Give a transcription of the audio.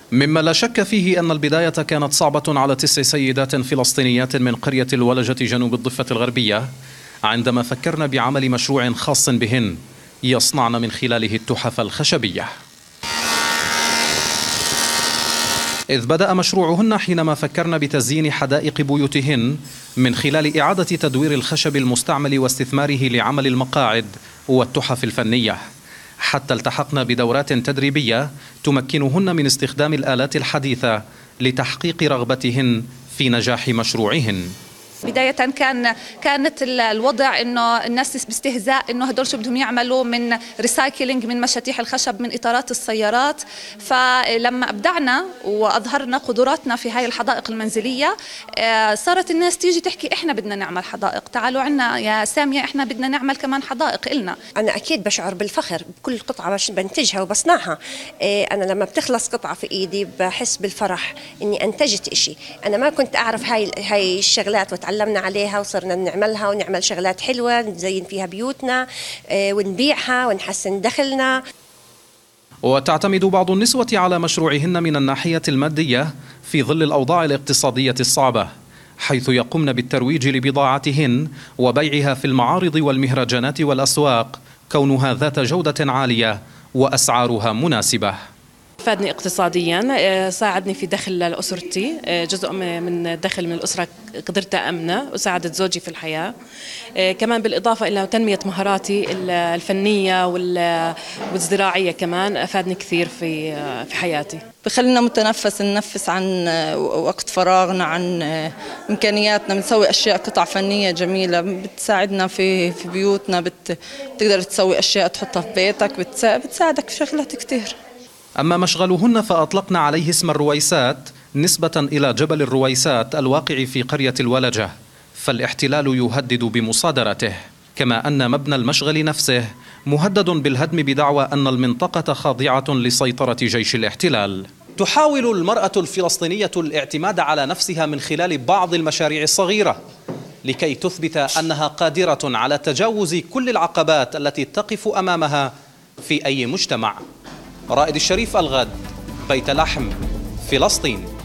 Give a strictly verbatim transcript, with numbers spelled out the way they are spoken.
مما لا شك فيه أن البداية كانت صعبة على تسع سيدات فلسطينيات من قرية الولجة جنوب الضفة الغربية عندما فكرن بعمل مشروع خاص بهن يصنعن من خلاله التحف الخشبية. إذ بدأ مشروعهن حينما فكرن بتزيين حدائق بيوتهن من خلال إعادة تدوير الخشب المستعمل واستثماره لعمل المقاعد والتحف الفنية، حتى التحقن بدورات تدريبية تمكنهن من استخدام الآلات الحديثة لتحقيق رغبتهن في نجاح مشروعهن. بداية كان كانت الوضع انه الناس باستهزاء انه هدول شو بدهم يعملوا من ريسايكلينج من مشاتيح الخشب من اطارات السيارات، فلما ابدعنا واظهرنا قدراتنا في هاي الحدائق المنزلية صارت الناس تيجي تحكي احنا بدنا نعمل حدائق، تعالوا عنا يا سامية احنا بدنا نعمل كمان حدائق إلنا. انا اكيد بشعر بالفخر بكل قطعة بنتجها وبصنعها. انا لما بتخلص قطعة في ايدي بحس بالفرح اني انتجت اشي انا ما كنت اعرف هاي هاي الشغلات تعلمنا عليها وصرنا نعملها ونعمل شغلات حلوة نزين فيها بيوتنا ونبيعها ونحسن دخلنا. وتعتمد بعض النسوة على مشروعهن من الناحية المادية في ظل الأوضاع الاقتصادية الصعبة، حيث يقومن بالترويج لبضاعتهن وبيعها في المعارض والمهرجانات والأسواق كونها ذات جودة عالية وأسعارها مناسبة. فادني اقتصاديا، ساعدني في دخل لأسرتي، جزء من دخل من الأسرة قدرت أأمنه وساعدت زوجي في الحياة، كمان بالإضافة إلى تنمية مهاراتي الفنية والزراعية كمان أفادني كثير في في حياتي. بخلينا متنفس ننفس عن وقت فراغنا، عن إمكانياتنا، بنسوي أشياء قطع فنية جميلة بتساعدنا في في بيوتنا، بتقدر تسوي أشياء تحطها في بيتك بتساعدك في شغلات كثير. أما مشغلهن فأطلقن عليه اسم الرويسات نسبة إلى جبل الرويسات الواقع في قرية الولجة، فالاحتلال يهدد بمصادرته، كما أن مبنى المشغل نفسه مهدد بالهدم بدعوى أن المنطقة خاضعة لسيطرة جيش الاحتلال. تحاول المرأة الفلسطينية الاعتماد على نفسها من خلال بعض المشاريع الصغيرة لكي تثبت أنها قادرة على تجاوز كل العقبات التي تقف أمامها في أي مجتمع. رائد الشريف، الغد، بيت لحم، فلسطين.